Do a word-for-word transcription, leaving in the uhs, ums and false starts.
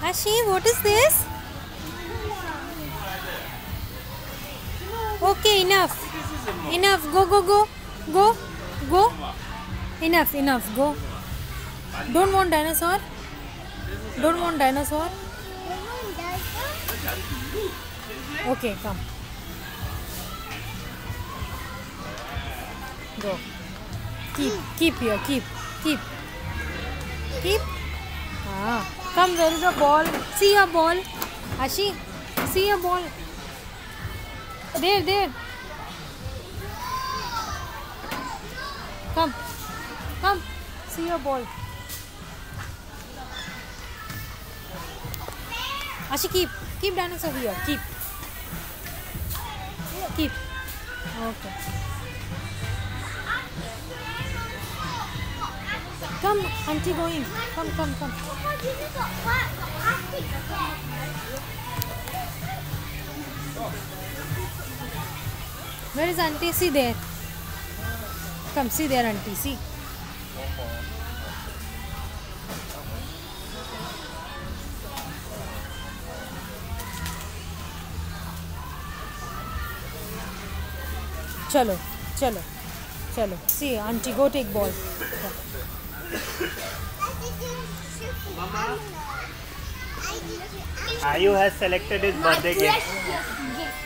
Ashi, what is this? Okay, enough. Enough. Go, go, go. Go. Go. Enough, enough. Go. Don't want dinosaur? Don't want dinosaur? Okay, come. Go. Keep, keep here. Keep, keep. Keep. Ah. Come, there is a ball. See a ball. Ashi, see a ball. There, there. Come. Come. See a ball. Ashi, keep. Keep dinosaur here. Keep. Keep. Okay. Come, auntie going. Come, come, come. Where is auntie? See there. Come, see there, auntie. See. Chalo, chalo, chalo. See, auntie, go take ball. Ayu has selected his birthday gift.